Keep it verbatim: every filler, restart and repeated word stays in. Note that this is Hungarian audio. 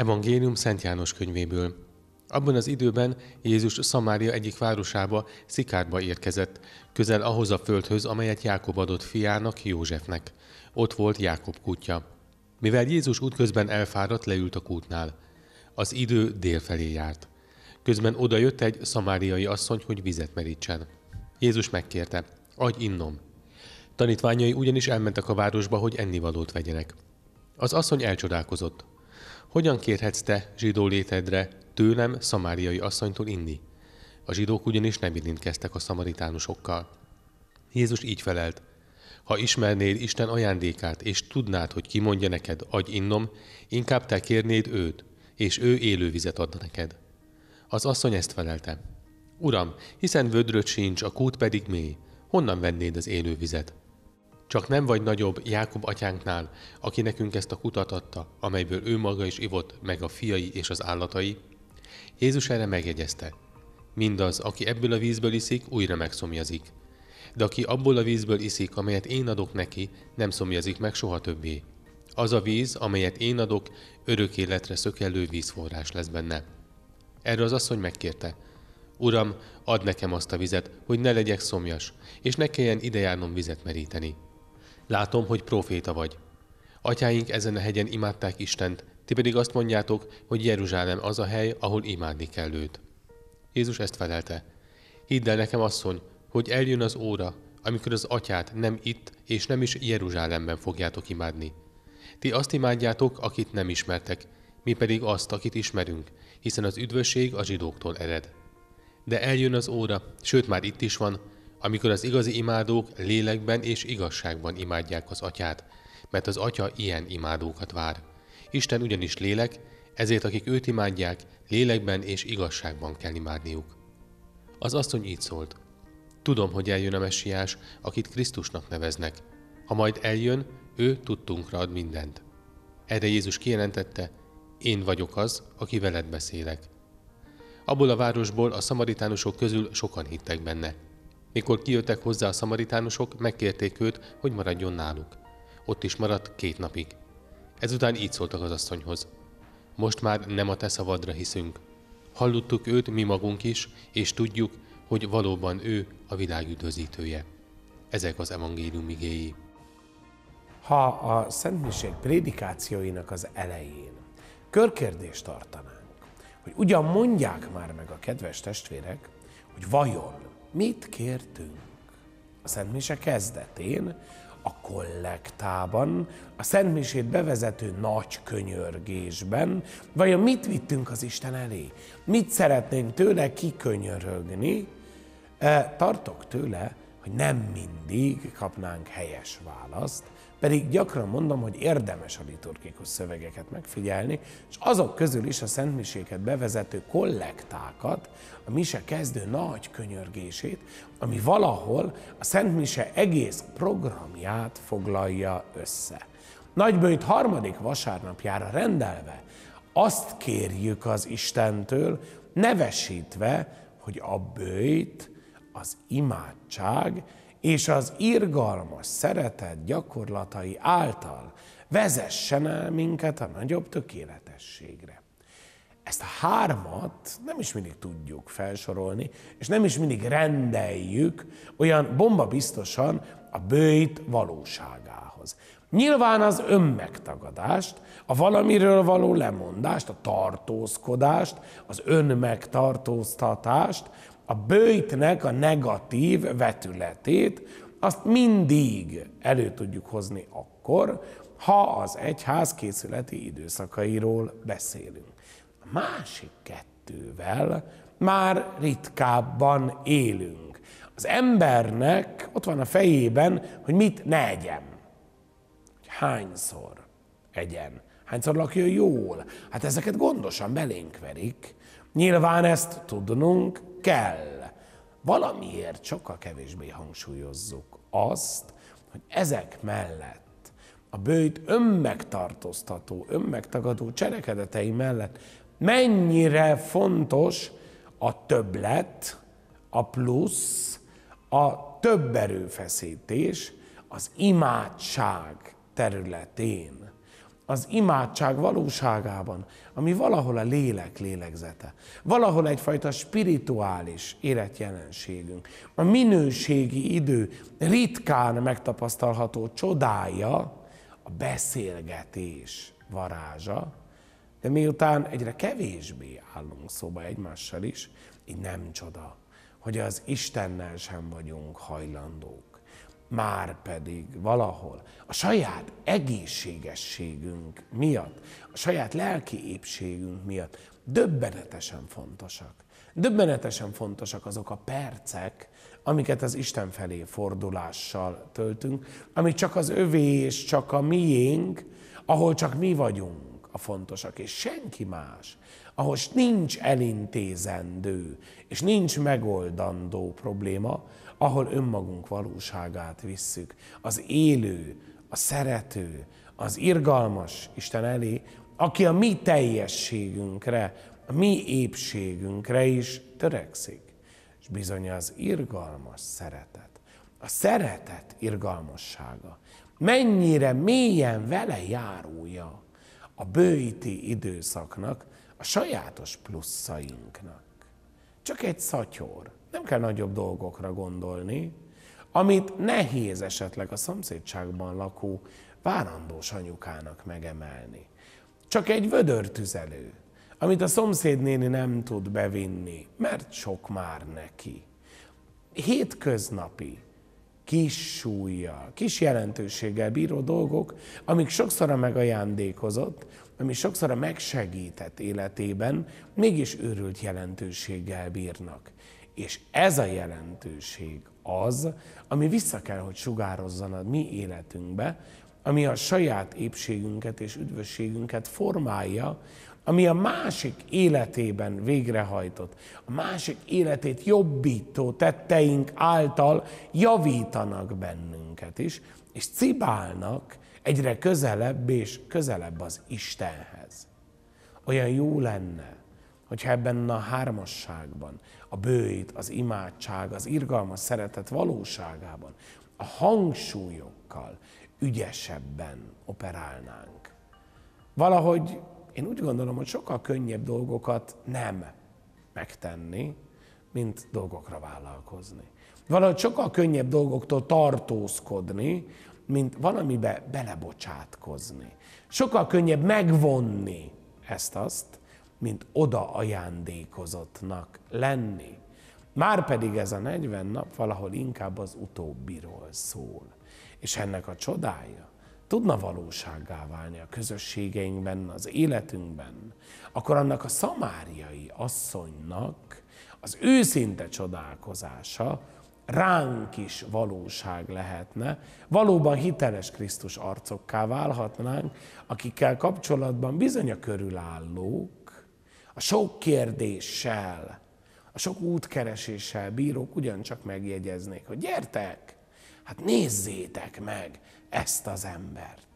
Evangélium Szent János könyvéből. Abban az időben Jézus Szamária egyik városába, Szikárba érkezett, közel ahhoz a földhöz, amelyet Jákob adott fiának, Józsefnek. Ott volt Jákob kútja. Mivel Jézus útközben elfáradt, leült a kútnál. Az idő dél felé járt. Közben odajött egy szamáriai asszony, hogy vizet merítsen. Jézus megkérte, adj innom. Tanítványai ugyanis elmentek a városba, hogy ennivalót vegyenek. Az asszony elcsodálkozott. Hogyan kérhetsz te, zsidó létedre, tőlem, szamáriai asszonytól inni? A zsidók ugyanis nem érintkeztek a szamaritánusokkal. Jézus így felelt, ha ismernéd Isten ajándékát, és tudnád, hogy ki mondja neked, adj innom, inkább te kérnéd őt, és ő élővizet adna neked. Az asszony ezt felelte. Uram, hiszen vödröd sincs, a kút pedig mély, honnan vennéd az élővizet? Csak nem vagy nagyobb Jákob atyánknál, aki nekünk ezt a kutat adta, amelyből ő maga is ivott, meg a fiai és az állatai? Jézus erre megjegyezte. Mindaz, aki ebből a vízből iszik, újra megszomjazik. De aki abból a vízből iszik, amelyet én adok neki, nem szomjazik meg soha többé. Az a víz, amelyet én adok, örök életre szökellő vízforrás lesz benne. Erre az asszony megkérte. Uram, add nekem azt a vizet, hogy ne legyek szomjas, és ne kelljen idejárnom vizet meríteni. Látom, hogy próféta vagy. Atyáink ezen a hegyen imádták Istent, ti pedig azt mondjátok, hogy Jeruzsálem az a hely, ahol imádni kell őt. Jézus ezt felelte. Hidd el nekem, asszony, hogy eljön az óra, amikor az atyát nem itt és nem is Jeruzsálemben fogjátok imádni. Ti azt imádjátok, akit nem ismertek, mi pedig azt, akit ismerünk, hiszen az üdvösség a zsidóktól ered. De eljön az óra, sőt már itt is van, amikor az igazi imádók lélekben és igazságban imádják az atyát, mert az atya ilyen imádókat vár. Isten ugyanis lélek, ezért akik őt imádják, lélekben és igazságban kell imádniuk. Az asszony így szólt. Tudom, hogy eljön a messiás, akit Krisztusnak neveznek. Ha majd eljön, ő tudtunkra ad mindent. Erre Jézus kijelentette, én vagyok az, aki veled beszélek. Abból a városból a szamaritánusok közül sokan hittek benne. Mikor kijöttek hozzá a szamaritánusok, megkérték őt, hogy maradjon náluk. Ott is maradt két napig. Ezután így szóltak az asszonyhoz. Most már nem a te szavadra hiszünk. Hallottuk őt mi magunk is, és tudjuk, hogy valóban ő a világ üdvözítője. Ezek az evangélium igéi. Ha a szentmiség prédikációinak az elején körkérdést tartanánk, hogy ugyan mondják már meg a kedves testvérek, hogy vajon mit kértünk a szentmise kezdetén, a kollektában, a szentmisét bevezető nagy könyörgésben, vajon mit vittünk az Isten elé? Mit szeretnénk tőle kikönyörögni? Tartok tőle, hogy nem mindig kapnánk helyes választ, pedig gyakran mondom, hogy érdemes a liturgikus szövegeket megfigyelni, és azok közül is a szentmiséket bevezető kollektákat, a mise kezdő nagy könyörgését, ami valahol a szentmise egész programját foglalja össze. Nagyböjt harmadik vasárnapjára rendelve azt kérjük az Istentől, nevesítve, hogy a böjt, az imádság és az irgalmas szeretet gyakorlatai által vezessen el minket a nagyobb tökéletességre. Ezt a hármat nem is mindig tudjuk felsorolni, és nem is mindig rendeljük olyan bombabiztosan a böjt valóságához. Nyilván az önmegtagadást, a valamiről való lemondást, a tartózkodást, az önmegtartóztatást, a böjtnek a negatív vetületét, azt mindig elő tudjuk hozni akkor, ha az egyház készületi időszakairól beszélünk. A másik kettővel már ritkábban élünk. Az embernek ott van a fejében, hogy mit ne egyen. Hányszor egyen. Hányszor lakjon jól. Hát ezeket gondosan belénk verik. Nyilván ezt tudnunk kell. Valamiért sokkal kevésbé hangsúlyozzuk azt, hogy ezek mellett a böjt önmegtartóztató, önmegtagadó cselekedetei mellett mennyire fontos a többlet, a plusz, a több erőfeszítés az imádság területén. az imádság valóságában, ami valahol a lélek lélegzete, valahol egyfajta spirituális életjelenségünk, a minőségi idő ritkán megtapasztalható csodája, a beszélgetés varázsa, de miután egyre kevésbé állunk szóba egymással is, így nem csoda, hogy az Istennel sem vagyunk hajlandók. Márpedig valahol a saját egészségességünk miatt, a saját lelki épségünk miatt döbbenetesen fontosak. Döbbenetesen fontosak azok a percek, amiket az Isten felé fordulással töltünk, ami csak az övé és csak a miénk, ahol csak mi vagyunk a fontosak, és senki más, ahol nincs elintézendő, és nincs megoldandó probléma, ahol önmagunk valóságát visszük, az élő, a szerető, az irgalmas Isten elé, aki a mi teljességünkre, a mi épségünkre is törekszik. És bizony az irgalmas szeretet, a szeretet irgalmassága, mennyire mélyen vele járója a bővíti időszaknak, a sajátos pluszainknak. Csak egy szatyor, nem kell nagyobb dolgokra gondolni, amit nehéz esetleg a szomszédságban lakó várandós anyukának megemelni. Csak egy vödörtüzelő, amit a szomszédnéni nem tud bevinni, mert sok már neki. Hétköznapi, kis súllyal, kis jelentőséggel bíró dolgok, amik sokszor a megajándékozott, ami sokszor a megsegített életében mégis őrült jelentőséggel bírnak. És ez a jelentőség az, ami vissza kell, hogy sugározzon a mi életünkbe, ami a saját épségünket és üdvösségünket formálja, ami a másik életében végrehajtott, a másik életét jobbító tetteink által javítanak bennünket is, és cibálnak egyre közelebb és közelebb az Istenhez. Olyan jó lenne, hogyha ebben a hármasságban, a bőjt, az imádság, az irgalmas szeretet valóságában, a hangsúlyokkal ügyesebben operálnánk. Valahogy én úgy gondolom, hogy sokkal könnyebb dolgokat nem megtenni, mint dolgokra vállalkozni. Valahogy sokkal könnyebb dolgoktól tartózkodni, mint valamibe belebocsátkozni. Sokkal könnyebb megvonni ezt-azt, mint oda ajándékozottnak lenni. Márpedig ez a negyven nap valahol inkább az utóbbiról szól. És ennek a csodája tudna valósággá válni a közösségeinkben, az életünkben, akkor annak a szamáriai asszonynak az őszinte csodálkozása ránk is valóság lehetne, valóban hiteles Krisztus arcokká válhatnánk, akikkel kapcsolatban bizony a körülállók, a sok kérdéssel, a sok útkereséssel bírók ugyancsak megjegyeznék, hogy gyertek, hát nézzétek meg ezt az embert.